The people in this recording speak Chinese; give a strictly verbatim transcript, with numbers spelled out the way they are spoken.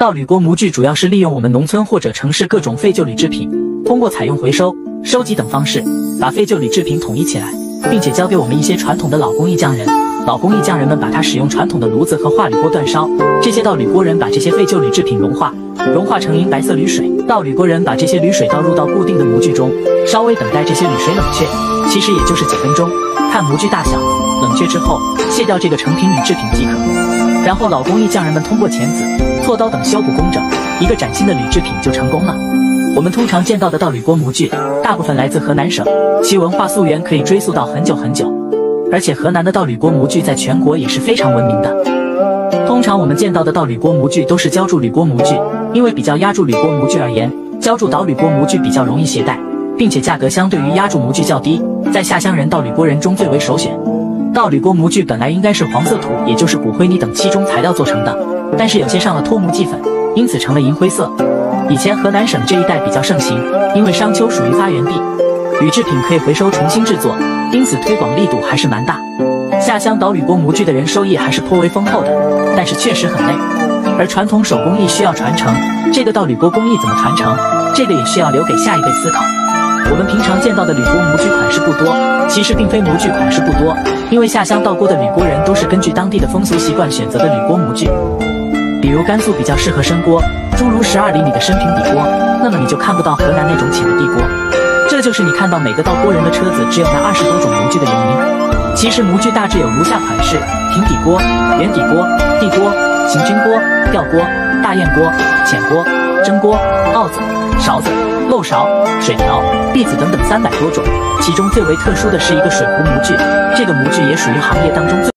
道铝锅模具主要是利用我们农村或者城市各种废旧铝制品，通过采用回收、收集等方式，把废旧铝制品统一起来，并且交给我们一些传统的老工艺匠人。老工艺匠人们把它使用传统的炉子和化铝锅煅烧，这些道铝锅人把这些废旧铝制品融化，融化成银白色铝水。道铝锅人把这些铝水倒入到固定的模具中，稍微等待这些铝水冷却，其实也就是几分钟。看模具大小，冷却之后卸掉这个成品铝制品即可。然后老工艺匠人们通过钳子、锉刀等修补工整，一个崭新的铝制品就成功了。我们通常见到的道铝锅模具，大部分来自河南省，其文化溯源可以追溯到很久很久。而且河南的道铝锅模具在全国也是非常闻名的。通常我们见到的道铝锅模具都是浇铸铝锅模具，因为比较压铸铝锅模具而言，浇铸导铝锅模具比较容易携带，并且价格相对于压铸模具较低，在下乡人、道铝锅人中最为首选。道铝锅模具本来应该是黄色土，也就是骨灰泥等七种材料做成的，但是有些上了脱模剂粉，因此成了银灰色。以前河南省这一带比较盛行，因为商丘属于发源地，铝制品可以回收重新制作，因此推广力度还是蛮大。下乡导铝锅模具的人收益还是颇为丰厚的，但是确实很累。而传统手工艺需要传承，这个道铝锅工艺怎么传承，这个也需要留给下一辈思考。我们平常见到的铝锅模具款式不多，其实并非模具款式不多，因为下乡道锅的铝锅人都是根据当地的风俗习惯选择的铝锅模具。比如甘肃比较适合深锅，诸如十二厘米的深平底锅，那么你就看不到河南那种浅的地锅。这就是你看到每个道锅人的车子只有那二十多种模具的原因。其实模具大致有如下款式：平底锅、圆底锅、地锅、行军锅、吊锅、大雁锅、浅锅、蒸锅、鏊子、勺子、漏勺、水瓢、篦子等等三百多种。其中最为特殊的是一个水壶模具，这个模具也属于行业当中最